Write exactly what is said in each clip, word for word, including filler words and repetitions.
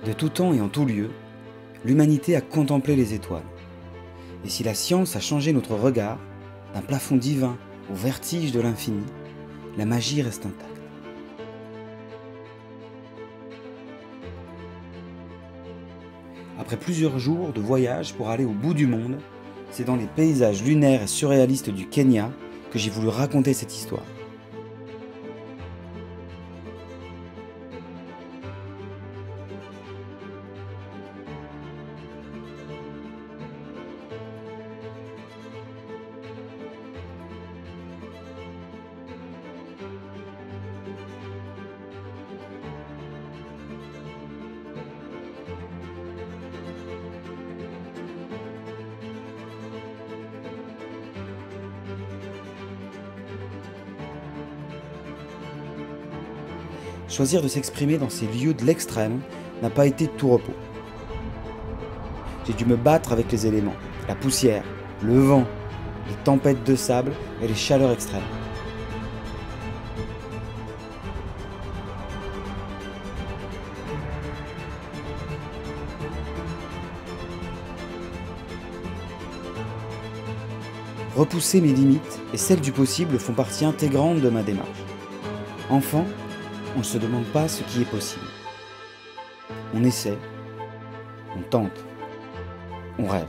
De tout temps et en tout lieu, l'humanité a contemplé les étoiles. Et si la science a changé notre regard, d'un plafond divin au vertige de l'infini, la magie reste intacte. Après plusieurs jours de voyage pour aller au bout du monde, c'est dans les paysages lunaires et surréalistes du Kenya que j'ai voulu raconter cette histoire. Choisir de s'exprimer dans ces lieux de l'extrême n'a pas été de tout repos. J'ai dû me battre avec les éléments, la poussière, le vent, les tempêtes de sable et les chaleurs extrêmes. Repousser mes limites et celles du possible font partie intégrante de ma démarche. Enfant, on ne se demande pas ce qui est possible. On essaie, on tente, on rêve.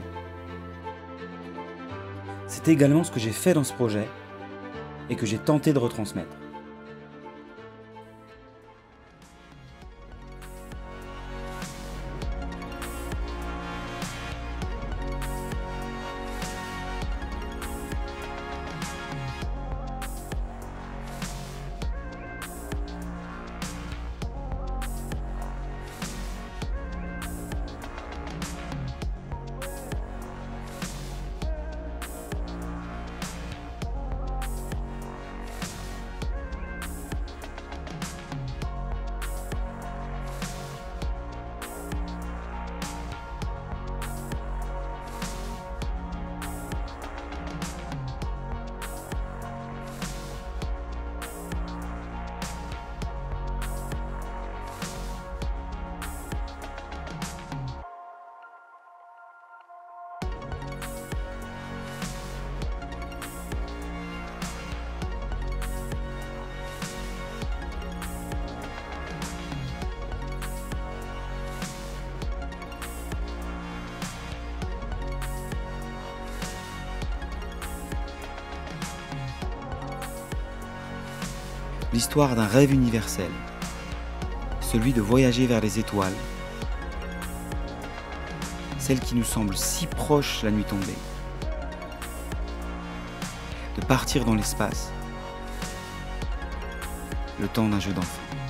C'est également ce que j'ai fait dans ce projet et que j'ai tenté de retransmettre. L'histoire d'un rêve universel, celui de voyager vers les étoiles, celle qui nous semble si proche la nuit tombée, de partir dans l'espace, le temps d'un jeu d'enfant.